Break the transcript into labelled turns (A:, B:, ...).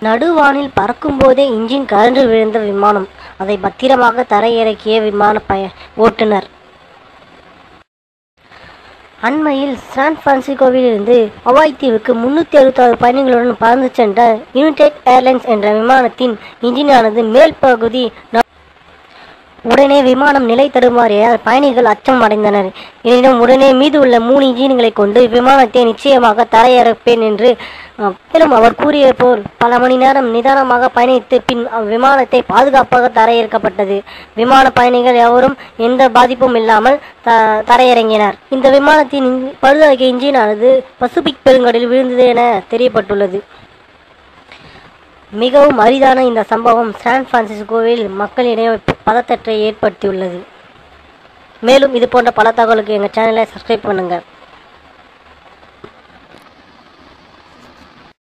A: நடுவானில் பறக்கும்போதே இன்ஜின் கழன்று விழுந்த விமானம். அதை பத்திரமாக தரையிறக்கிய விமான ஓட்டுநர். அண்மையில் சான் பிரான்சிஸ்கோவில் இருந்து ஹவாய் தீவுக்கு 366 பயணிகளுடன் பறந்து சென்ற யுனைடெட் ஏர்லைன்ஸ் என்ற விமானத்தின் இன்ஜினானது மேல் பகுதி உடனே விமானம் நிலை தடுமாறியதால் பயணிகள் அச்சம் அடைந்தனர். எனினும் உடனே மீது உள்ள 3 இன்ஜின்களை கொண்டு விமானத்தை நிச்சயமாக தரையிறப்பேன் என்று மேலும் அவர் கூறிய போல் பல மணி நேரம் நிதானமாக பயணித்து பின் விமானத்தை பாதுகாப்பாக தரையிறக்கப்பட்டது. விமான பயணிகள் எவரும் எந்த பாதிப்பும் இல்லாமல் தரையிறங்கினர். இந்த விமானத்தின் பழுதாகிய இன்ஜினானது பசிபிக் பெருங்கடலில் விழுந்தது என தெரியப்பட்டுள்ளது. மிகவும் அரிதான இந்த சம்பவம் சான் பிரான்சிஸ்கோவில் மக்களிடையே பதற்றத்தை ஏற்படுத்தியுள்ளது. மேலும் இது போன்ற பல தகவலுக்கு எங்கள் சேனலை சப்ஸ்கிரைப் பண்ணுங்கள்.